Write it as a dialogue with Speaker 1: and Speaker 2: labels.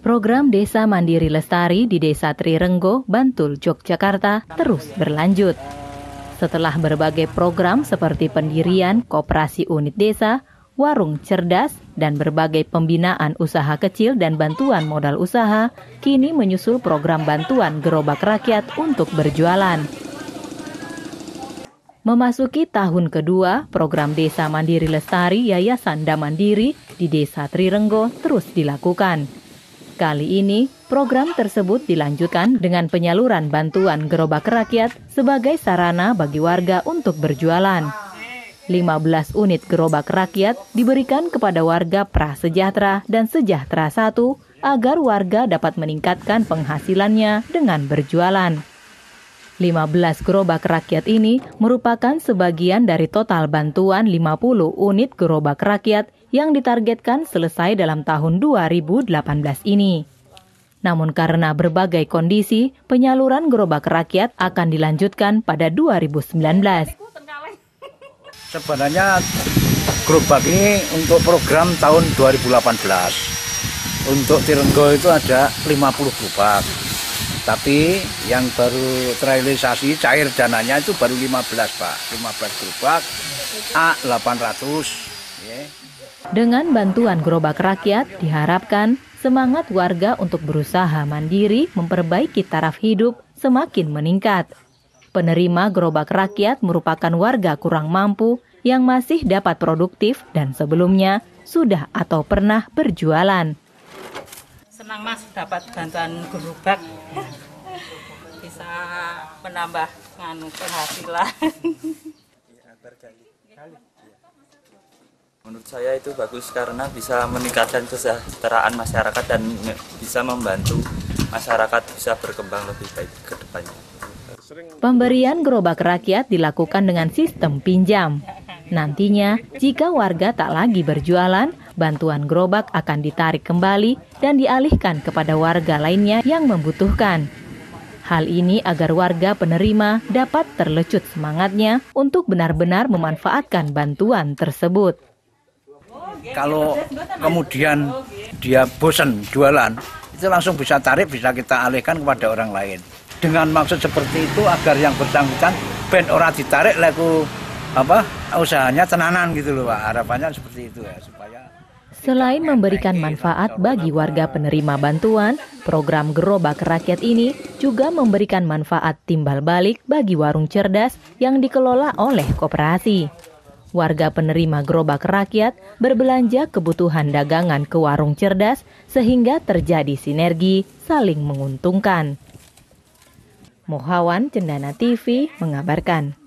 Speaker 1: Program Desa Mandiri Lestari di Desa Trirenggo, Bantul, Yogyakarta terus berlanjut. Setelah berbagai program seperti pendirian koperasi unit desa, warung cerdas, dan berbagai pembinaan usaha kecil dan bantuan modal usaha, kini menyusul program bantuan gerobak rakyat untuk berjualan. Memasuki tahun kedua, program Desa Mandiri Lestari Yayasan Damandiri di Desa Trirenggo terus dilakukan. Kali ini, program tersebut dilanjutkan dengan penyaluran bantuan gerobak rakyat sebagai sarana bagi warga untuk berjualan. 15 unit gerobak rakyat diberikan kepada warga prasejahtera dan sejahtera 1 agar warga dapat meningkatkan penghasilannya dengan berjualan. 15 gerobak rakyat ini merupakan sebagian dari total bantuan 50 unit gerobak rakyat yang ditargetkan selesai dalam tahun 2018 ini. Namun karena berbagai kondisi, penyaluran gerobak rakyat akan dilanjutkan pada 2019.
Speaker 2: Sebenarnya gerobak ini untuk program tahun 2018. Untuk Trirenggo itu ada 50 gerobak. Tapi yang baru terrealisasi cair dananya itu baru 15, Pak. 15 gerobak A800. Yeah.
Speaker 1: Dengan bantuan gerobak rakyat diharapkan semangat warga untuk berusaha mandiri memperbaiki taraf hidup semakin meningkat. Penerima gerobak rakyat merupakan warga kurang mampu yang masih dapat produktif dan sebelumnya sudah atau pernah berjualan.
Speaker 3: Senang Mas dapat bantuan gerobak, bisa menambah penghasilan.
Speaker 4: Menurut saya itu bagus karena bisa meningkatkan kesejahteraan masyarakat dan bisa membantu masyarakat bisa berkembang lebih baik ke depannya.
Speaker 1: Pemberian gerobak rakyat dilakukan dengan sistem pinjam. Nantinya, jika warga tak lagi berjualan, bantuan gerobak akan ditarik kembali dan dialihkan kepada warga lainnya yang membutuhkan. Hal ini agar warga penerima dapat terlecut semangatnya untuk benar-benar memanfaatkan bantuan tersebut.
Speaker 2: Kalau kemudian dia bosan jualan, itu langsung bisa tarik, bisa kita alihkan kepada orang lain. Dengan maksud seperti itu agar yang bersangkutan ben ora ditarik laku usahanya tenanan gitu loh, Pak. Harapannya seperti itu ya, supaya
Speaker 1: selain memberikan manfaat bagi warga penerima bantuan, program gerobak rakyat ini juga memberikan manfaat timbal balik bagi warung cerdas yang dikelola oleh koperasi. Warga penerima gerobak rakyat berbelanja kebutuhan dagangan ke warung cerdas sehingga terjadi sinergi saling menguntungkan. Mohawan Cendana TV mengabarkan.